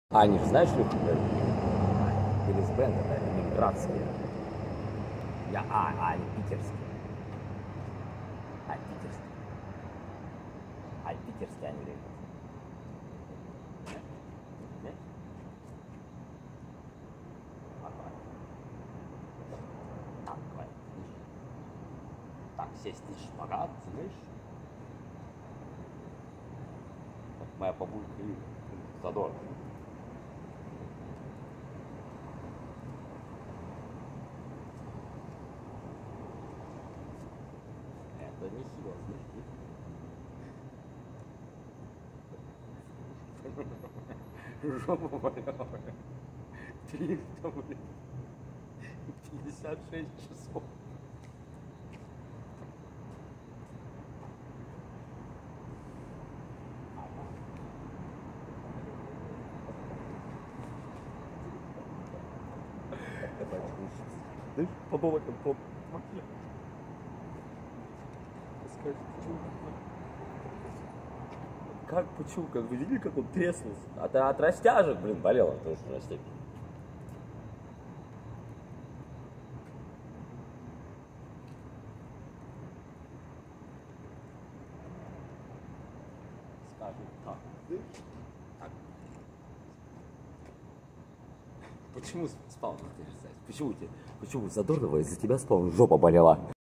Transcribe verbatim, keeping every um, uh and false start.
А они же, знаешь, что это были с бенда, да, ленинградские. Я, а, а, они питерские. А, питерские. А, питерские они были. Нет? А, давай. Так, давай, слышь. Так, сесть и шпагат, слышь. Как моя бабулька и Задор. Это не сила, слышь. Жопу болела. триста, блин. пятьдесят шесть часов. Слышь, по поводу, по... Скажи, как почему? Вы видели, как он треснулся? А ты от растяжек, блин, болела тоже растяжек. Скажи так. Так. Почему спал на Почему тебе? Почему Задорнова из-за тебя спал? Жопа болела.